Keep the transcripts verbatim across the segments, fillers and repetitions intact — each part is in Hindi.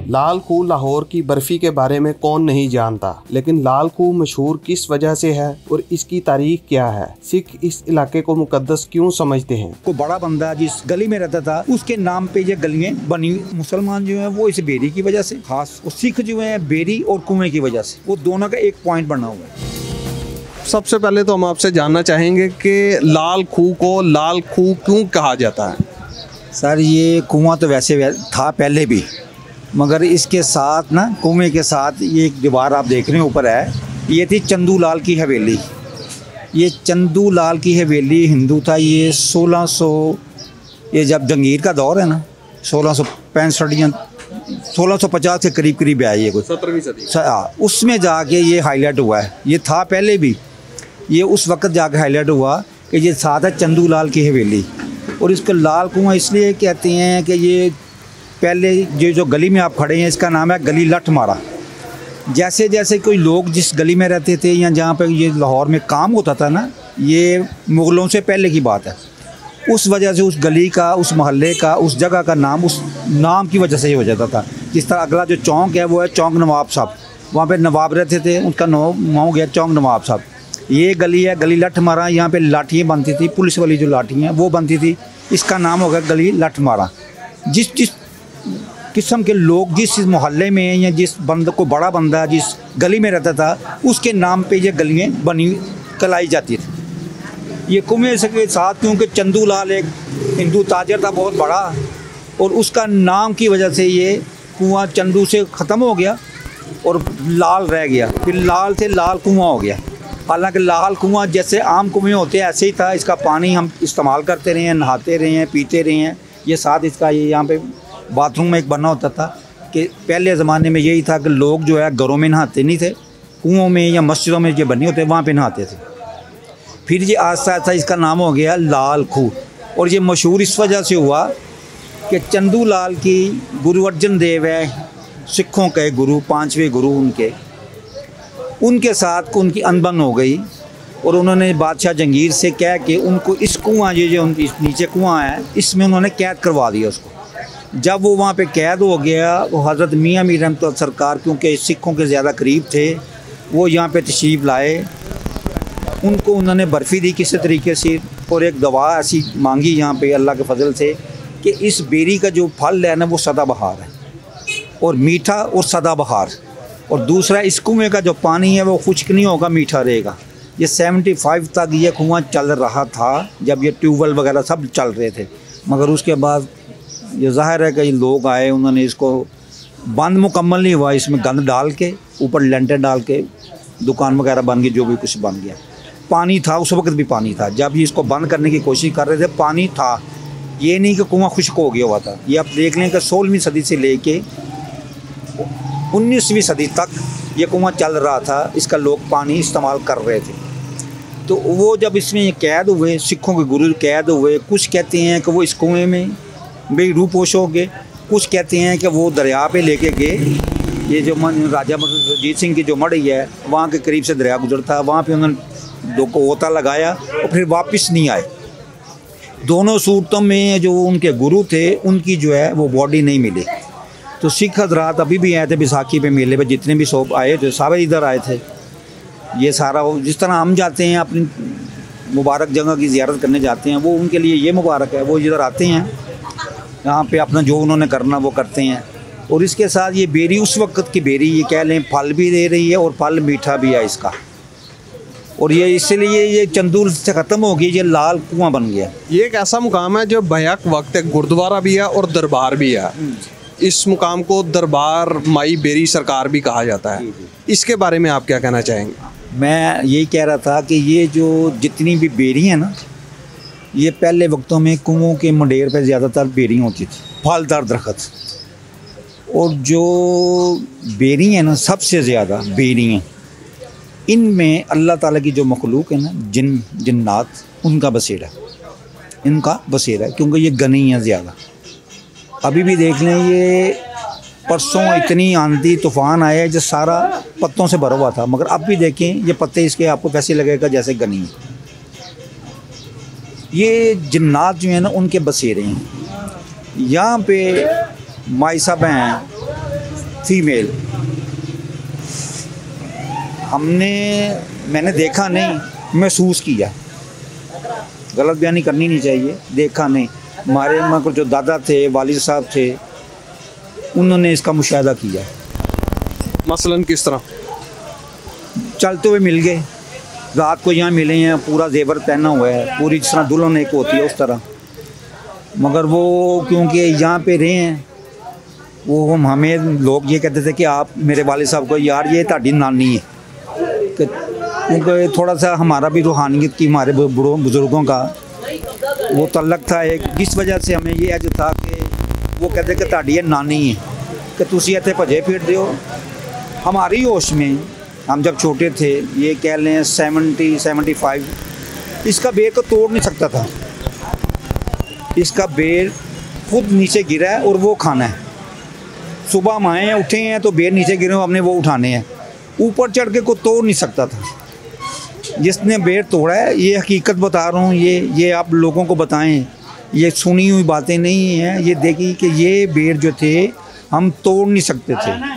लाल खूह लाहौर की बर्फी के बारे में कौन नहीं जानता, लेकिन लाल खूह मशहूर किस वजह से है और इसकी तारीख क्या है? सिख इस इलाके को मुकद्दस क्यों समझते हैं? को बड़ा बंदा जिस गली में रहता था उसके नाम पे ये गलियां बनी। मुसलमान जो है वो इस बेरी की वजह से खास, और सिख जो है बेरी और कुएं की वजह से, वो दोनों का एक पॉइंट बना हुआ है। सबसे पहले तो हम आपसे जानना चाहेंगे कि लाल खूह को लाल खूह क्यों कहा जाता है? सर ये कुआं तो वैसे था पहले भी, मगर इसके साथ ना कुएं के साथ ये एक दीवार आप देख रहे हैं ऊपर है, ये थी चंदू लाल की हवेली। ये चंदू लाल की हवेली हिंदू था। ये सोलह सौ, ये जब जंगीर का दौर है ना, सोलह सौ पैंसठ या सोलह सौ पचास के करीब करीब आया ये कुछ सत्रहवीं सदी, हाँ, उसमें जाके ये हाईलाइट हुआ है। ये था पहले भी, ये उस वक्त जाके हाईलाइट हुआ कि ये साथ है चंदू लाल की हवेली। और इसको लाल कुआं इसलिए कहते हैं कि ये पहले ये जो गली में आप खड़े हैं इसका नाम है गली लठ मारा। जैसे जैसे कोई लोग जिस गली में रहते थे या जहाँ पर ये लाहौर में काम होता था ना, ये मुग़लों से पहले की बात है, उस वजह से उस गली का, उस मोहल्ले का, उस जगह का नाम उस नाम की वजह से ही हो जाता था। जिस तरह अगला जो चौंक है वो है चौंक नवाब साहब, वहाँ पे नवाब रहते थे, उनका नाम हो गया चौंक नवाब साहब। ये गली है गली लठ मारा, यहाँ पे लाठियाँ बनती थी, पुलिस वाली जो लाठियाँ वो बनती थी, इसका नाम हो गया गली लठ मारा। जिस जिस किस्म के लोग जिस मोहल्ले में या जिस बंद को बड़ा बंदा जिस गली में रहता था उसके नाम पे ये गलियाँ बनी कलाई जाती थी। ये कुएं के साथ, क्योंकि चंदू लाल एक हिंदू ताजर था बहुत बड़ा, और उसका नाम की वजह से ये कुआं चंदू से ख़त्म हो गया और लाल रह गया, फिर लाल से लाल कुआं हो गया। हालांकि लाल कुआं जैसे आम कुएं होते हैं ऐसे ही था। इसका पानी हम इस्तेमाल करते रहे हैं, नहाते रहे हैं, पीते रहे हैं। ये साथ इसका ये यहाँ पे बाथरूम में एक बना होता था कि पहले ज़माने में यही था कि लोग जो है घरों में नहाते नहीं थे, कुओं में या मस्जिदों में जो बने होते वहाँ पे नहाते थे। फिर ये आस्ता आस्ता इसका नाम हो गया लाल खूह, और ये मशहूर इस वजह से हुआ कि चंदू लाल की गुरु अर्जन देव है, सिखों के गुरु, पाँचवें गुरु उनके, उनके साथ उनकी अनबन हो गई और उन्होंने बादशाह जंगीर से कह के उनको इस कुआं, ये जो इस नीचे कुआं है, इसमें उन्होंने कैद करवा दिया उसको। जब वो वहाँ पे कैद हो गया, वो हज़रत मियाँ मीर रहमतुल्लाह सरकार, क्योंकि सिखों के ज़्यादा करीब थे, वो यहाँ पे तशरीफ़ लाए। उनको उन्होंने बर्फ़ी दी किसी तरीके से, और एक दवा ऐसी मांगी यहाँ पे अल्लाह के फजल से कि इस बेरी का जो फल है ना वो सदाबहार है, और मीठा और सदाबहार, और दूसरा इस कुएँ का जो पानी है वो खुश्क नहीं होगा, मीठा रहेगा। ये सेवेंटी फाइव तक ये कुआँ चल रहा था, जब ये ट्यूबवेल वगैरह सब चल रहे थे। मगर उसके बाद ये ज़ाहिर है कि लोग आए, उन्होंने इसको बंद मुकम्मल नहीं हुआ, इसमें गंद डाल के ऊपर लेंटर डाल के दुकान वगैरह बन गई, जो भी कुछ बन गया। पानी था उस वक्त भी पानी था, जब ये इसको बंद करने की कोशिश कर रहे थे पानी था, ये नहीं कि कुआँ खुश्क हो गया हुआ था। ये आप देख लें कि सोलहवीं सदी से लेके उन्नीसवीं सदी तक ये कुआँ चल रहा था, इसका लोग पानी इस्तेमाल कर रहे थे। तो वो जब इसमें कैद हुए, सिखों के गुरु कैद हुए, कुछ कहते हैं कि वो इस कुएँ में भी रूपोश हो गए, कुछ कहते हैं कि वो दरिया पे लेके गए। ये जो राजा रजीत सिंह की जो मढ़ी है वहाँ के करीब से दरिया गुजरता, वहाँ पे उन्होंने दो को ओता लगाया और फिर वापस नहीं आए। दोनों सूरतों में जो उनके गुरु थे उनकी जो है वो बॉडी नहीं मिली। तो सिख हजरात अभी भी आए थे बैसाखी पे मेले पे, जितने भी सब आए थे सारे इधर आए थे। ये सारा जिस तरह हम जाते हैं अपनी मुबारक जगह की ज़ियारत करने जाते हैं, वो उनके लिए ये मुबारक है, वो इधर आते हैं, यहाँ पे अपना जो उन्होंने करना वो करते हैं। और इसके साथ ये बेरी उस वक्त की बेरी, ये कह लें फल भी दे रही है और फल मीठा भी है इसका, और ये इसलिए ये चंदूल से ख़त्म हो गई, ये लाल कुआं बन गया। ये एक ऐसा मुकाम है जो बैक वक्त एक गुरुद्वारा भी है और दरबार भी है। इस मुकाम को दरबार माई बेरी सरकार भी कहा जाता है। इसके बारे में आप क्या कहना चाहेंगे? मैं यही कह रहा था कि ये जो जितनी भी बेरी हैं ना, ये पहले वक्तों में कुओं के मंडेर पे ज़्यादातर बेरी होती थी, फलदार दरख्त। और जो बेरी हैं ना, सबसे ज़्यादा बेरियाँ, इनमें अल्लाह ताला की जो मखलूक है ना, जिन जिन्नात, उनका बसेरा, इनका बसेरा, क्योंकि ये घनी है ज़्यादा। अभी भी देख लें, ये परसों इतनी आंधी तूफ़ान आया है जो सारा पत्तों से भरा हुआ था, मगर अब भी देखें ये पत्ते इसके आपको कैसे लगेगा जैसे घनी है। ये जिन्नात जो है ना उनके बसेरे हैं। यहाँ पे माई साहब हैं, फीमेल। हमने मैंने देखा नहीं, महसूस किया। गलत बयानी करनी नहीं चाहिए, देखा नहीं। हमारे मतलब जो दादा थे, वालिद साहब थे, उन्होंने इसका मुशाहिदा किया। मसलन किस तरह? चलते हुए मिल गए, रात को यहाँ मिले हैं, पूरा जेवर पहना हुआ है, पूरी जिस तरह दुल्हन एक होती है उस तरह। मगर वो क्योंकि यहाँ पे रहे हैं, वो हम हमें लोग ये कहते थे कि आप मेरे वालिद साहब को, यार ये ताड़ी नानी है, क्योंकि थोड़ा सा हमारा भी रूहानियत की, हमारे बड़ों बुज़ुर्गों का वो तल्लक था एक, जिस वजह से हमें ये अज था कि वो कहते कि ताड़ी ये नानी है, कि तुसी इतने भजे फिरते हो। हमारी होश में हम जब छोटे थे, ये कह लें सेवेंटी सेवेंटी फाइव, इसका बेर तो तोड़ नहीं सकता था। इसका बेर खुद नीचे गिरा है और वो खाना है। सुबह हम आए हैं, उठे हैं तो बेर नीचे गिरे, हमने वो उठाने हैं। ऊपर चढ़ के को तोड़ नहीं सकता था। जिसने बेर तोड़ा है, ये हकीकत बता रहा हूँ, ये ये आप लोगों को बताएं, ये सुनी हुई बातें नहीं हैं। ये देखी कि ये बेर जो थे हम तोड़ नहीं सकते थे।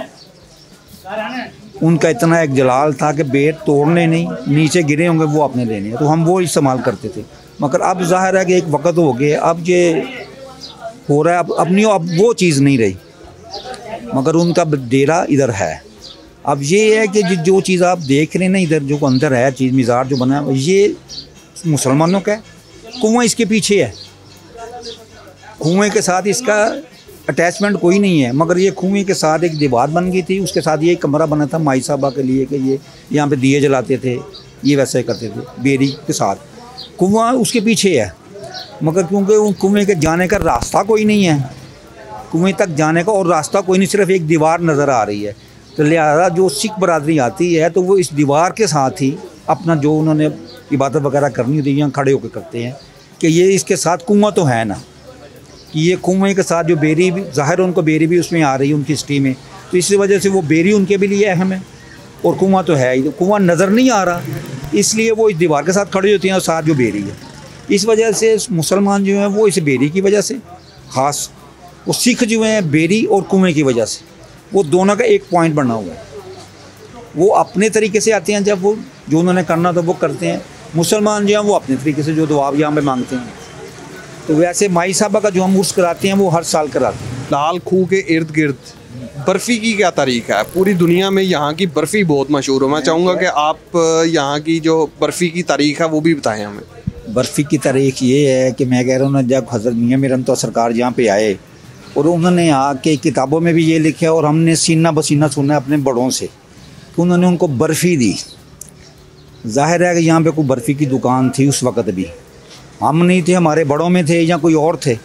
उनका इतना एक जलाल था कि बेर तोड़ने नहीं, नीचे गिरे होंगे वो अपने लेने, तो हम वो इस्तेमाल करते थे। मगर अब ज़ाहिर है कि एक वक्त हो गया, अब ये हो रहा है, अब अपनी अब वो चीज़ नहीं रही। मगर उनका डेरा इधर है। अब ये है कि जो चीज़ आप देख रहे हैं ना, इधर जो अंदर है चीज़, मिज़ार जो बना है, ये मुसलमानों का है। कुआं इसके पीछे है, कुएं के साथ इसका अटैचमेंट कोई नहीं है। मगर ये कुएं के साथ एक दीवार बन गई थी, उसके साथ ये कमरा बना था माई साहबा के लिए, कि ये यहाँ पे दिए जलाते थे, ये वैसे करते थे बेरी के साथ। कुआं उसके पीछे है, मगर क्योंकि उन कुएं के जाने का रास्ता कोई नहीं है, कुएं तक जाने का और रास्ता कोई नहीं, सिर्फ एक दीवार नज़र आ रही है। तो लिहाजा जो सिख बरादरी आती है तो वो इस दीवार के साथ ही अपना जो उन्होंने इबादत वगैरह करनी होती है, यहाँ खड़े होकर करते हैं। कि ये इसके साथ कुआं तो है ना, कि ये कुएं के साथ जो बेरी भी, ज़ाहिर उनको बेरी भी उसमें आ रही है उनकी हिस्ट्री में, तो इसी वजह से वो बेरी उनके भी लिए अहम है। और कुआं तो है ही, कुआं नज़र नहीं आ रहा, इसलिए वो इस दीवार के साथ खड़ी होती हैं और साथ जो बेरी है। इस वजह से मुसलमान जो हैं वो इस बेरी की वजह से, ख़ास वो सिख जो हैं बेरी और कुएं की वजह से, वो दोनों का एक पॉइंट बना हुआ है। वो अपने तरीके से आते हैं, जब वो जो उन्होंने करना था वो करते हैं। मुसलमान जो हैं वो अपने तरीके से जो दुआ यहाँ पे मांगते हैं। तो वैसे माई साहबा का जो हम उर्स कराते हैं वो हर साल कराते हैं। लाल खूह के इर्द गिर्द बर्फ़ी की क्या तारीख है? पूरी दुनिया में यहाँ की बर्फ़ी बहुत मशहूर है। मैं चाहूँगा कि आप यहाँ की जो बर्फ़ी की तारीख है वो भी बताएं हमें। बर्फ़ी की तारीख ये है कि मैं कह रहा हूँ ना, जब हज़रत मियाँ मीर रहमतुल्लाह सरकार यहाँ पे आए और उन्होंने आके किताबों में भी ये लिखा और हमने सीना बसीना सुना अपने बड़ों से कि उन्होंने उनको बर्फ़ी दी। ज़ाहिर है कि यहाँ पे कोई बर्फ़ी की दुकान थी उस वक़्त भी, हम नहीं थे, हमारे बड़ों में थे या कोई और थे।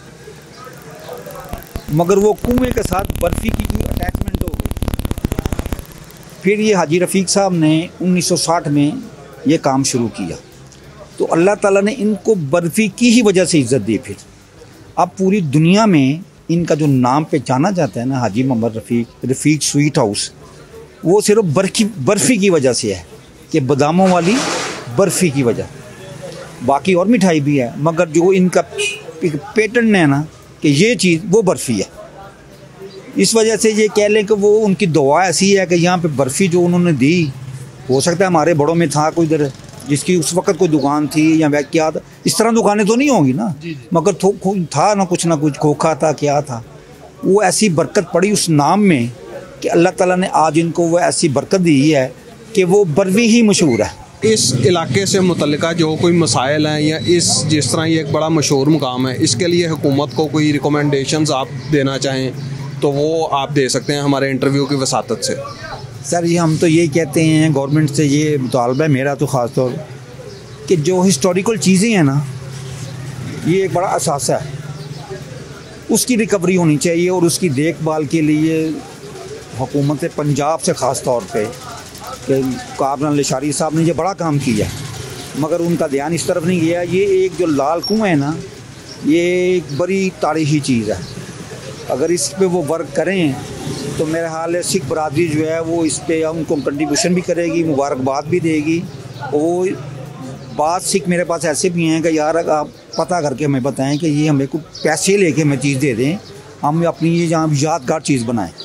मगर वो कुएं के साथ बर्फ़ी की कोई अटैचमेंट हो गई। फिर ये हाजी रफ़ीक साहब ने उन्नीस सौ साठ में ये काम शुरू किया, तो अल्लाह ताला ने इनको बर्फ़ी की ही वजह से इज़्ज़त दी। फिर अब पूरी दुनिया में इनका जो नाम पे जाना जाता है ना, हाजी मोहम्मद रफ़ीक, रफ़ीक स्वीट हाउस, वो सिर्फ बर्फ़ी बर्फ़ी की वजह से है, कि बादामों वाली बर्फ़ी की वजह। बाकी और मिठाई भी है, मगर जो इनका पेटेंट है ना कि ये चीज़ वो बर्फ़ी है, इस वजह से ये कह लें कि वो उनकी दुआ ऐसी है कि यहाँ पे बर्फ़ी जो उन्होंने दी, हो सकता है हमारे बड़ों में था कोई इधर जिसकी उस वक़्त कोई दुकान थी या वह क्या था, इस तरह दुकानें तो नहीं होंगी ना, मगर था ना कुछ ना कुछ, खोखा था, क्या था, वो ऐसी बरकत पड़ी उस नाम में कि अल्लाह ताला ने आज इनको वो ऐसी बरकत दी है कि वो बर्फ़ी ही मशहूर है। इस इलाके से मुतल्लिका जो कोई मसाइल हैं, या इस जिस तरह ये एक बड़ा मशहूर मुकाम है, इसके लिए हुकूमत को कोई रिकमेंडेशंस आप देना चाहें तो वो आप दे सकते हैं हमारे इंटरव्यू की वसातत से। सर ये हम तो यही कहते हैं, गवर्नमेंट से ये मुतालबा है मेरा तो ख़ास तौर कि जो हिस्टोरिकल चीज़ें हैं ना, ये एक बड़ा असासा है, उसकी रिकवरी होनी चाहिए और उसकी देखभाल के लिए हुकूमत पंजाब से ख़ास तौर पे कि काबरन लशारी साहब ने ये बड़ा काम किया, मगर उनका ध्यान इस तरफ नहीं गया। ये एक जो लाल कुआं है ना, ये एक बड़ी तारीख़ी चीज़ है, अगर इस पे वो वर्क करें तो मेरा हाल है सिख बरादरी जो है वो इस पर उनको कंट्रीब्यूशन भी करेगी, मुबारकबाद भी देगी। और बात सिख मेरे पास ऐसे भी हैं कि यार आप पता करके हमें बताएं कि ये हमें कुछ पैसे लेके हमें चीज़ दे दें, हम अपनी ये जहाँ यादगार चीज़ बनाएं।